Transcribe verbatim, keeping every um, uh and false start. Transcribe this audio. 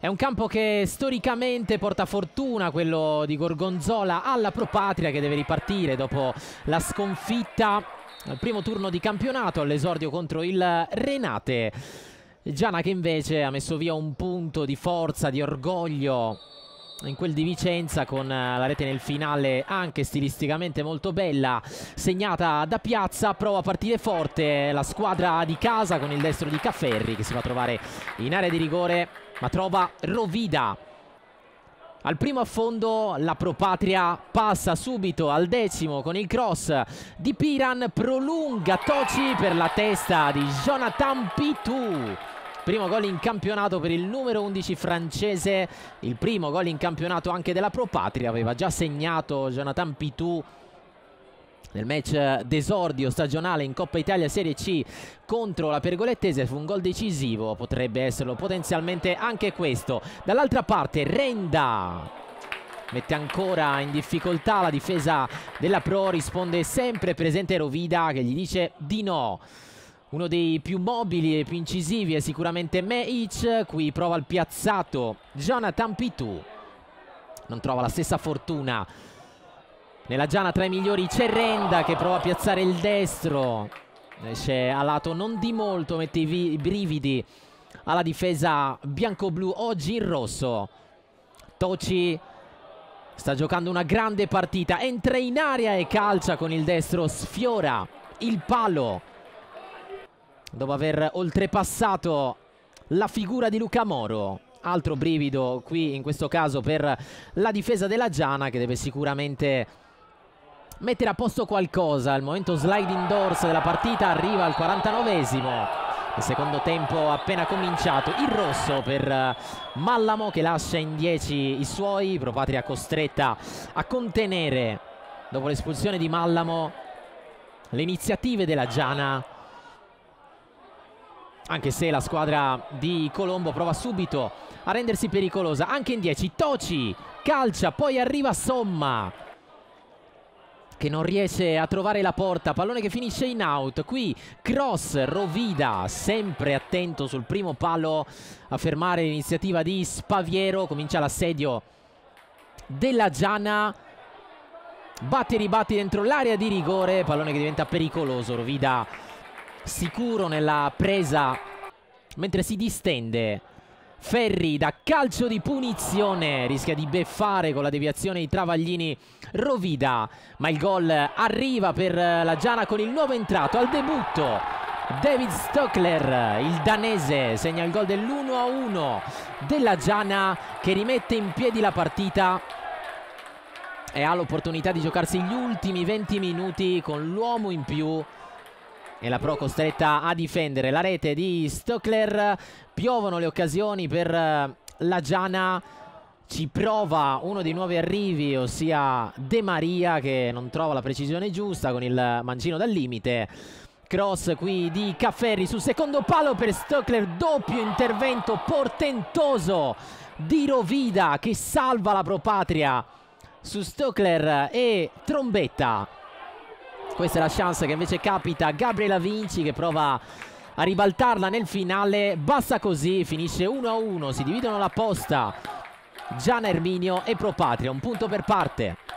È un campo che storicamente porta fortuna, quello di Gorgonzola, alla Pro Patria, che deve ripartire dopo la sconfitta al primo turno di campionato all'esordio contro il Renate. Giana che invece ha messo via un punto di forza, di orgoglio in quel di Vicenza, con la rete nel finale anche stilisticamente molto bella, segnata da Piazza. Prova a partire forte la squadra di casa con il destro di Cafferri, che si va a trovare in area di rigore ma trova Rovida. Al primo affondo la Pro Patria passa subito al decimo con il cross di Piran, prolunga Toci per la testa di Jonathan Pitou. Primo gol in campionato per il numero undici francese, il primo gol in campionato anche della Pro Patria. Aveva già segnato Jonathan Pitou nel match d'esordio stagionale in Coppa Italia Serie C contro la Pergolettese. Fu un gol decisivo, potrebbe esserlo potenzialmente anche questo. Dall'altra parte Renda mette ancora in difficoltà la difesa della Pro, risponde sempre presente Rovida che gli dice di no. Uno dei più mobili e più incisivi è sicuramente Meic, qui prova il piazzato Jonathan Pitou, non trova la stessa fortuna. Nella Giana tra i migliori c'è Renda che prova a piazzare il destro, esce a lato non di molto, mette i, i brividi alla difesa bianco-blu, oggi in rosso. Toci sta giocando una grande partita, entra in area e calcia con il destro, sfiora il palo dopo aver oltrepassato la figura di Luca Moro. Altro brivido qui in questo caso per la difesa della Giana, che deve sicuramente mettere a posto qualcosa. Il momento sliding doors della partita arriva al quarantanovesimo. Il secondo tempo appena cominciato. Il rosso per Mallamo che lascia in dieci i suoi. Pro Patria costretta a contenere, dopo l'espulsione di Mallamo, le iniziative della Giana, anche se la squadra di Colombo prova subito a rendersi pericolosa. Anche in dieci Toci calcia, poi arriva Somma che non riesce a trovare la porta, pallone che finisce in out. Qui cross, Rovida sempre attento sul primo palo a fermare l'iniziativa di Spaviero. Comincia l'assedio della Giana, batti e ribatti dentro l'area di rigore, pallone che diventa pericoloso. Rovida sicuro nella presa mentre si distende. Ferri da calcio di punizione rischia di beffare con la deviazione di Travaglini Rovida, ma il gol arriva per la Giana con il nuovo entrato al debutto David Stockler. Il danese segna il gol dell'uno a uno della Giana, che rimette in piedi la partita e ha l'opportunità di giocarsi gli ultimi venti minuti con l'uomo in più. E la Pro costretta a difendere la rete di Stockler. Piovono le occasioni per la Giana. Ci prova uno dei nuovi arrivi, ossia De Maria, che non trova la precisione giusta con il mancino dal limite. Cross qui di Cafferri sul secondo palo per Stockler. Doppio intervento portentoso di Rovida che salva la Pro Patria su Stockler e Trombetta. Questa è la chance che invece capita a Gabriela Vinci, che prova a ribaltarla nel finale. Basta così, finisce uno a uno, si dividono la posta Giana Erminio e Pro Patria, un punto per parte.